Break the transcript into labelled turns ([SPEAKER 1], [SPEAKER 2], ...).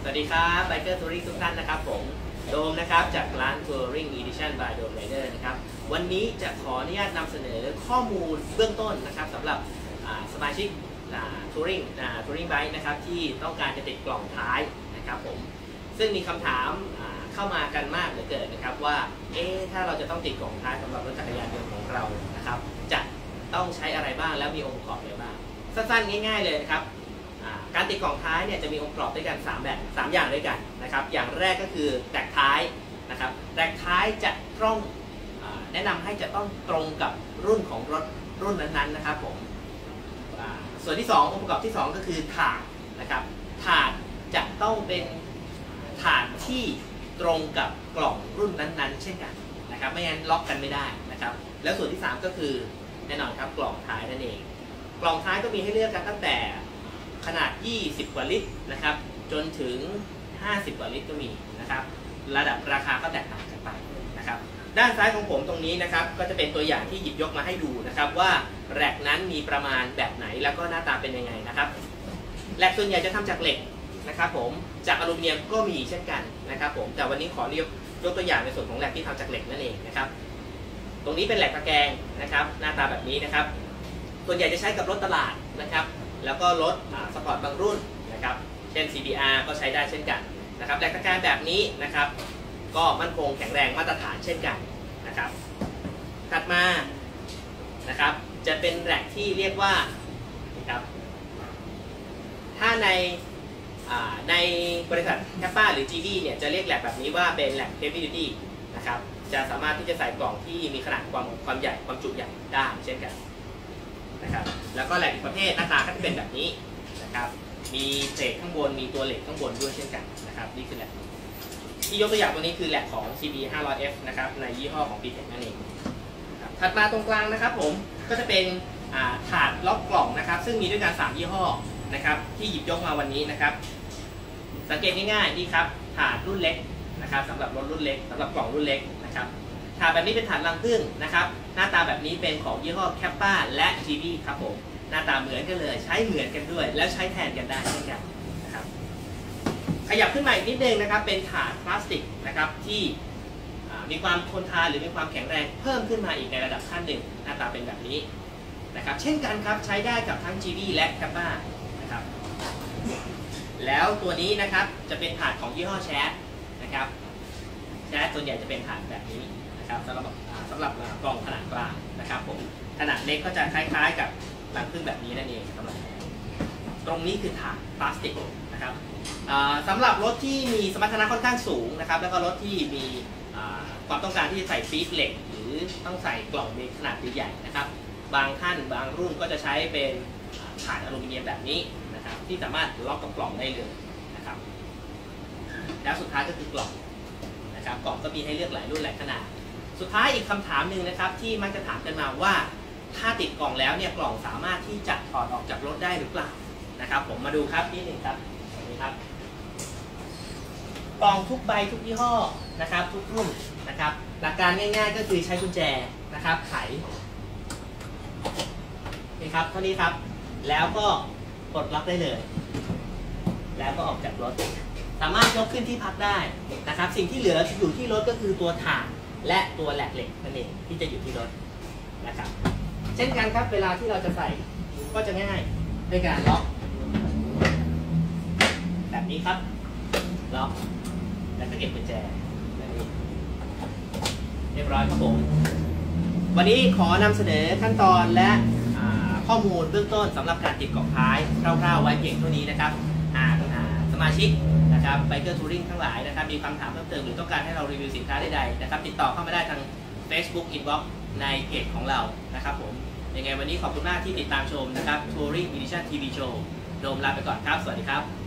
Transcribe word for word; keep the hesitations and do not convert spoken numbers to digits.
[SPEAKER 1] สวัสดีครับไบเกอร์ทัวริงทุกท่านนะครับผมโดมนะครับจากร้าน Touring Edition by Dome Rider นะครับวันนี้จะขออนุญาตนำเสนอข้อมูลเบื้องต้นนะครับสำหรับสมาชิก Touring Touring Bike นะครับที่ต้องการจะติดกล่องท้ายนะครับผมซึ่งมีคำถามเข้ามากันมากเหลือเกินนะครับว่าเอ๊ะถ้าเราจะต้องติดกล่องท้ายสำหรับรถจักรยานยนต์ของเรานะครับจะต้องใช้อะไรบ้างแล้วมีองค์ประกอบอะไรบ้างสั้นๆง่ายๆเลยนะครับการติดกล่องท้ายเนี่ยจะมีองค์ประกอบด้วยกันสามแบบสามอย่างด้วยกันนะครับอย่างแรกก็คือแร็กท้ายนะครับแร็กท้ายจะต้องแนะนำให้จะต้องตรงกับรุ่นของรถรุ่นนั้นๆนะครับผมส่วนที่สององค์ประกอบที่สองก็คือถาดนะครับถาดจะต้องเป็นถาดที่ตรงกับกล่องรุ่นนั้นๆเช่นกันนะครับไม่งั้นล็อกกันไม่ได้นะครับแล้วส่วนที่สามก็คือแน่นอนครับกล่องท้ายนั่นเองกล่องท้ายก็มีให้เลือกกันตั้งแต่ขนาดยี่สิบกว่าลิตรนะครับจนถึงห้าสิบกว่าลิตรก็มีนะครับระดับราคาก็แตกต่างกันไปนะครับด้านซ้ายของผมตรงนี้นะครับก็จะเป็นตัวอย่างที่หยิบยกมาให้ดูนะครับว่าแร็กนั้นมีประมาณแบบไหนแล้วก็หน้าตาเป็นยังไงนะครับแร็กส่วนใหญ่จะทำจากเหล็กนะครับผมจากอลูมิเนียมก็มีเช่นกันนะครับผมแต่วันนี้ขอเรียกยกตัวอย่างในส่วนของแร็กที่ทำจากเหล็กนั่นเองนะครับตรงนี้เป็นแร็กตะแกรงนะครับหน้าตาแบบนี้นะครับส่วนใหญ่จะใช้กับรถตลาดนะครับแล้วก็รถสปอร์ตบางรุ่นนะครับเช่น ซี บี อาร์ ก็ใช้ได้เช่นกันนะครับแร็กตะแกรงแบบนี้นะครับก็มั่นคงแข็งแรงมาตรฐานเช่นกันนะครับถัดมานะครับจะเป็นแร็กที่เรียกว่านะครับถ้าในในบริษัทแคปป้าหรือ จี บี เนี่ยจะเรียกแร็กแบบนี้ว่าเป็นแร็ก Heavy Duty นะครับจะสามารถที่จะใส่กล่องที่มีขนาดความความใหญ่ความจุใหญ่ได้เช่นกันนะครับแล้วก็แหลกอีกประเภทหน้าตาก็จะเป็นแบบนี้นะครับมีเศษข้างบนมีตัวเหล็กข้างบนด้วยเช่นกันนะครับนี่คือแหลกที่ยกตัวอย่างตัวนี้คือแหลกของ ซี บี ห้าร้อย เอฟ นะครับในยี่ห้อของ ปี เทค นั่นเองถัดมาตรงกลางนะครับผมก็จะเป็นถาดล็อกกล่องนะครับซึ่งมีด้วยกันสามยี่ห้อนะครับที่หยิบยกมาวันนี้นะครับสังเกตง่ายๆนี่ครับถาดรุ่นเล็กนะครับสำหรับรถรุ่นเล็กสำหรับกล่องรุ่นเล็กนะครับถาดแบบนี้เป็นถาดรังผึ้งนะครับหน้าตาแบบนี้เป็นของยี่ห้อแคปป้าและ จี บี ครับผมหน้าตาเหมือนกันเลยใช้เหมือนกันด้วยแล้วใช้แทนกันได้เช่นกันนะครับขยับขึ้นมาอีกนิดนึงนะครับเป็นถาดพลาสติกนะครับที่มีความทนทานหรือมีความแข็งแรงเพิ่มขึ้นมาอีกในระดับขั้นหนึ่งหน้าตาเป็นแบบนี้นะครับเช่นกันครับใช้ได้กับทั้ง จี บี และแคปป้านะครับแล้วตัวนี้นะครับจะเป็นถาดของยี่ห้อแชทนะครับแชทส่วนใหญ่จะเป็นถาดแบบนี้นะครับสำหรับสำหรับกล่องขนาดกลางนะครับผมขนาดเล็กก็จะคล้ายๆกับรังผึ้งแบบนี้นั่นเองสำหรับตรงนี้คือถาดพลาสติกนะครับสำหรับรถที่มีสมรรถนะค่อนข้างสูงนะครับแล้วก็รถที่มีความต้องการที่จะใส่ปี๊บเหล็กหรือต้องใส่กล่องมีขนาดใหญ่ๆนะครับบางท่านบางรุ่นก็จะใช้เป็นถาดอลูมิเนียมแบบนี้นะครับที่สามารถล็อกกับกล่องได้เลยนะครับแล้วสุดท้ายก็คือกล่องนะครับกล่องก็มีให้เลือกหลายรุ่นหลายขนาดสุดท้ายอีกคำถามหนึ่งนะครับที่มักจะถามกันมาว่าถ้าติดกล่องแล้วเนี่ยกล่องสามารถที่จะถอดออกจากรถได้หรือเปล่านะครับผมมาดูครับนิดหนึ่งครับนี่ครับกล่องทุกใบทุกยี่ห้อนะครับทุกรุ่นนะครับหลักการง่ายๆก็คือใช้กุญแจนะครับไขนี่ครับเท่านี้ครับแล้วก็ปลดล็อกได้เลยแล้วก็ออกจากรถสามารถยกขึ้นที่พักได้นะครับสิ่งที่เหลืออยู่ที่รถก็คือตัวถาดและตัวแหลกเหล็กนั่นเองที่จะอยู่ที่รถนะครับเช่นกันครับเวลาที่เราจะใส่ก็จะง่ายด้วยการล็อกแบบนี้ครับล็อกแล้วก็เก็บกุญแจเรียบร้อยครับผมวันนี้ขอนำเสนอขั้นตอนและข้อมูลเบื้องต้นสำหรับการติดกล่องท้ายคร่าวๆไว้เพียงเท่านี้นะครับสมาชิกนะครับไบเกอร์ทัวริงทั้งหลายนะครับมีคำถามเพิ่มเติมหรือต้องการให้เรารีวิวสินค้าใดๆนะครับติดต่อเข้ามาได้ทาง Facebook Inbox ในเพจของเรานะครับผมยังไงวันนี้ขอบคุณมากที่ติดตามชมนะครับ Touring Edition ที วี Show โดมลาไปก่อนครับสวัสดีครับ